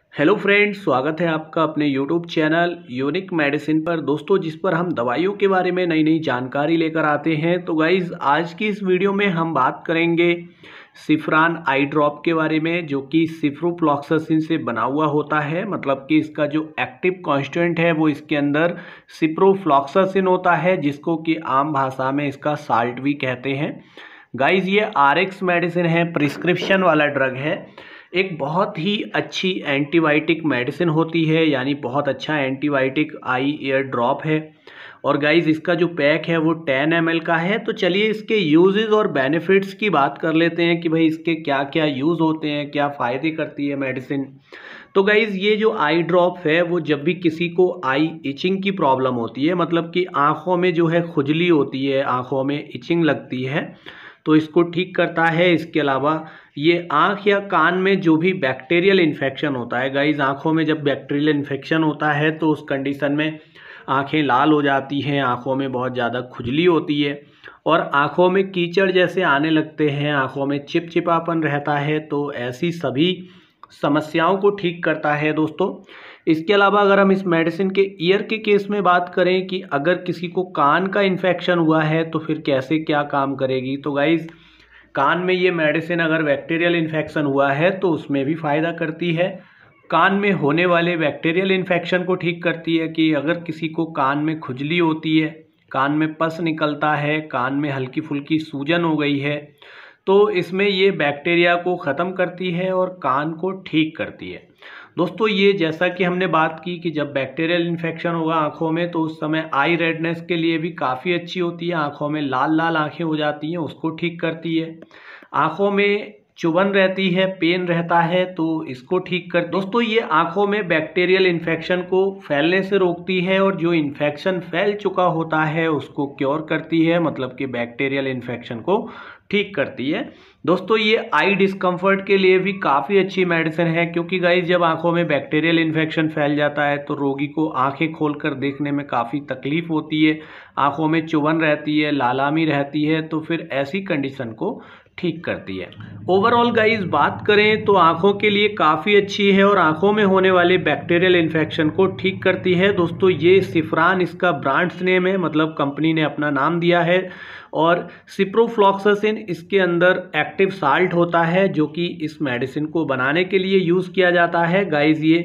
Hello friends, स्वागत है आपका अपने यूट्यूब चैनल यूनिक मेडिसिन पर। दोस्तों, जिस पर हम दवाइयों के बारे में नई नई जानकारी लेकर आते हैं। तो गाइज, आज की इस वीडियो में हम बात करेंगे सिफ्रान आई ड्रॉप के बारे में, जो कि सिप्रोफ्लॉक्सासिन से बना हुआ होता है। मतलब कि इसका जो एक्टिव कांस्टेंट है वो इसके अंदर सिप्रोफ्लॉक्सासिन होता है, जिसको कि आम भाषा में इसका साल्ट भी कहते हैं। गाइज, ये आरएक्स मेडिसिन है, प्रिस्क्रिप्शन वाला ड्रग है। एक बहुत ही अच्छी एंटीबायोटिक मेडिसिन होती है, यानी बहुत अच्छा एंटीबायोटिक आई ईयर ड्रॉप है। और गाइज, इसका जो पैक है वो 10 ml का है। तो चलिए इसके यूजेस और बेनिफिट्स की बात कर लेते हैं कि भाई इसके क्या क्या यूज़ होते हैं, क्या फ़ायदे करती है मेडिसिन। तो गाइज, ये जो आई ड्रॉप है वो जब भी किसी को आई इचिंग की प्रॉब्लम होती है, मतलब कि आँखों में जो है खुजली होती है, आँखों में इचिंग लगती है, तो इसको ठीक करता है। इसके अलावा ये आँख या कान में जो भी बैक्टीरियल इन्फेक्शन होता है, गाइज आँखों में जब बैक्टीरियल इन्फेक्शन होता है तो उस कंडीशन में आँखें लाल हो जाती हैं, आँखों में बहुत ज़्यादा खुजली होती है और आँखों में कीचड़ जैसे आने लगते हैं, आँखों में चिपचिपापन रहता है। तो ऐसी सभी समस्याओं को ठीक करता है दोस्तों। इसके अलावा अगर हम इस मेडिसिन के ईयर के केस में बात करें कि अगर किसी को कान का इन्फेक्शन हुआ है तो फिर कैसे क्या काम करेगी। तो गाइज, कान में ये मेडिसिन अगर बैक्टीरियल इन्फेक्शन हुआ है तो उसमें भी फ़ायदा करती है। कान में होने वाले बैक्टीरियल इन्फेक्शन को ठीक करती है कि अगर किसी को कान में खुजली होती है, कान में पस निकलता है, कान में हल्की फुल्की सूजन हो गई है, तो इसमें ये बैक्टीरिया को ख़त्म करती है और कान को ठीक करती है। दोस्तों, ये जैसा कि हमने बात की कि जब बैक्टीरियल इन्फेक्शन होगा आँखों में तो उस समय आई रेडनेस के लिए भी काफ़ी अच्छी होती है। आँखों में लाल लाल आँखें हो जाती हैं, उसको ठीक करती है। आँखों में चुभन रहती है, पेन रहता है, तो इसको ठीक कर। दोस्तों, ये आँखों में बैक्टीरियल इन्फेक्शन को फैलने से रोकती है और जो इन्फेक्शन फैल चुका होता है उसको क्योर करती है, मतलब कि बैक्टीरियल इन्फेक्शन को ठीक करती है। दोस्तों, ये आई डिस्कम्फर्ट के लिए भी काफ़ी अच्छी मेडिसिन है, क्योंकि गाइस जब आंखों में बैक्टीरियल इन्फेक्शन फैल जाता है तो रोगी को आंखें खोलकर देखने में काफ़ी तकलीफ होती है, आंखों में चुभन रहती है, लालामी रहती है, तो फिर ऐसी कंडीशन को ठीक करती है। ओवरऑल गाइस बात करें तो आंखों के लिए काफ़ी अच्छी है और आंखों में होने वाले बैक्टीरियल इन्फेक्शन को ठीक करती है। दोस्तों, ये सिफ्रान इसका ब्रांड्स नेम है, मतलब कंपनी ने अपना नाम दिया है। और सिप्रोफ्लॉक्सासिन इसके अंदर एक्टिव साल्ट होता है, जो कि इस मेडिसिन को बनाने के लिए यूज़ किया जाता है। गाइस, ये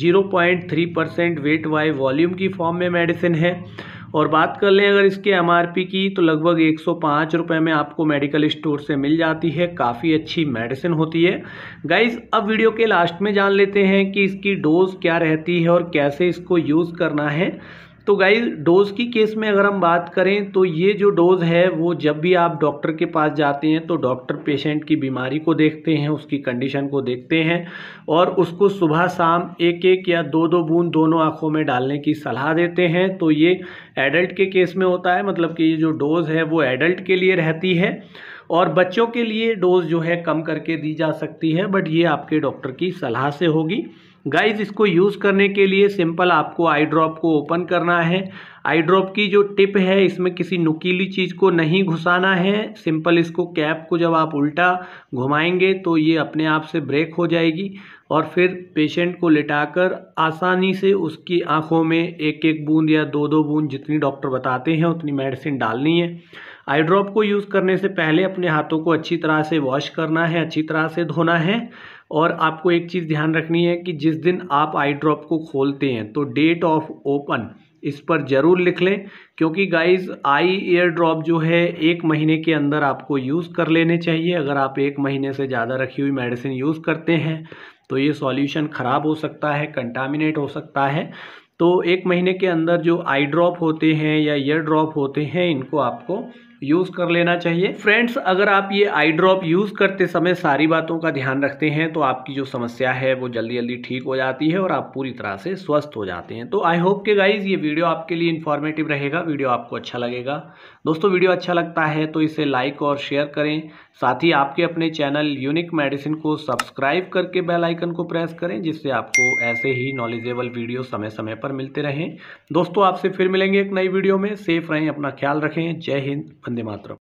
0.3% वेट बाय वॉल्यूम की फॉर्म में मेडिसिन है। और बात कर लें अगर इसके एमआरपी की, तो लगभग 105 रुपये में आपको मेडिकल स्टोर से मिल जाती है। काफ़ी अच्छी मेडिसिन होती है। गाइज, अब वीडियो के लास्ट में जान लेते हैं कि इसकी डोज क्या रहती है और कैसे इसको यूज़ करना है। तो गाइज, डोज की केस में अगर हम बात करें तो ये जो डोज है वो जब भी आप डॉक्टर के पास जाते हैं तो डॉक्टर पेशेंट की बीमारी को देखते हैं, उसकी कंडीशन को देखते हैं और उसको सुबह शाम एक एक या दो दो बूंद दोनों आँखों में डालने की सलाह देते हैं। तो ये एडल्ट के केस में होता है, मतलब कि ये जो डोज है वो एडल्ट के लिए रहती है और बच्चों के लिए डोज जो है कम करके दी जा सकती है, बट ये आपके डॉक्टर की सलाह से होगी। गाइज, इसको यूज़ करने के लिए सिंपल आपको आई ड्रॉप को ओपन करना है। आई ड्रॉप की जो टिप है इसमें किसी नुकीली चीज़ को नहीं घुसाना है। सिंपल इसको कैप को जब आप उल्टा घुमाएंगे तो ये अपने आप से ब्रेक हो जाएगी और फिर पेशेंट को लिटाकर आसानी से उसकी आंखों में एक एक बूंद या दो दो बूंद, जितनी डॉक्टर बताते हैं उतनी मेडिसिन डालनी है। आई ड्रॉप को यूज़ करने से पहले अपने हाथों को अच्छी तरह से वॉश करना है, अच्छी तरह से धोना है। और आपको एक चीज़ ध्यान रखनी है कि जिस दिन आप आई ड्रॉप को खोलते हैं तो डेट ऑफ ओपन इस पर ज़रूर लिख लें, क्योंकि गाइज आई ईयर ड्रॉप जो है 1 महीने के अंदर आपको यूज़ कर लेने चाहिए। अगर आप 1 महीने से ज़्यादा रखी हुई मेडिसिन यूज़ करते हैं तो ये सॉल्यूशन ख़राब हो सकता है, कंटामिनेट हो सकता है। तो 1 महीने के अंदर जो आई ड्रॉप होते हैं या ईयर ड्रॉप होते हैं इनको आपको यूज़ कर लेना चाहिए। फ्रेंड्स, अगर आप ये आई ड्रॉप यूज़ करते समय सारी बातों का ध्यान रखते हैं तो आपकी जो समस्या है वो जल्दी जल्दी ठीक हो जाती है और आप पूरी तरह से स्वस्थ हो जाते हैं। तो आई होप कि गाइज ये वीडियो आपके लिए इन्फॉर्मेटिव रहेगा, वीडियो आपको अच्छा लगेगा। दोस्तों, वीडियो अच्छा लगता है तो इसे लाइक और शेयर करें, साथ ही आपके अपने चैनल यूनिक मेडिसिन को सब्सक्राइब करके बेल आइकन को प्रेस करें, जिससे आपको ऐसे ही नॉलेजेबल वीडियो समय समय पर मिलते रहें। दोस्तों, आपसे फिर मिलेंगे एक नई वीडियो में। सेफ रहें, अपना ख्याल रखें। जय हिंद, वंदे मातरम।